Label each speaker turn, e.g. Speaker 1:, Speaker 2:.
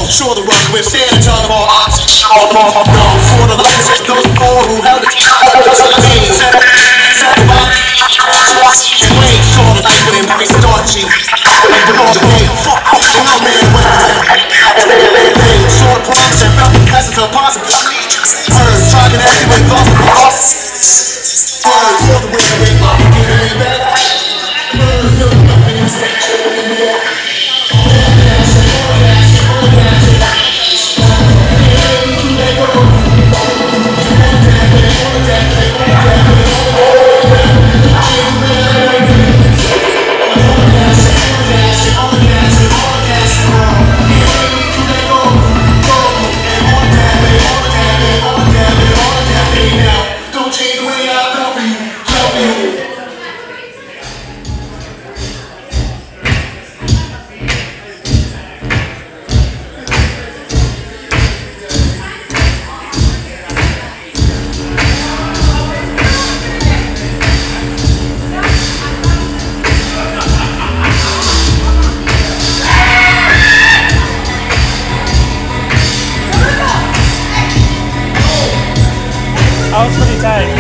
Speaker 1: Sure the rock with standing on the ball. Known for the lights and those four who held it. Set up and wait, saw the light with him, very starchy. But all the day, fuck off, no man went. Saw the promise and felt the essence of possible. Heard, driving everywhere, thoughts of the cross. Heard, for the way to wake up, getting it better. Heard, feel nothing in the
Speaker 2: I was pretty tight.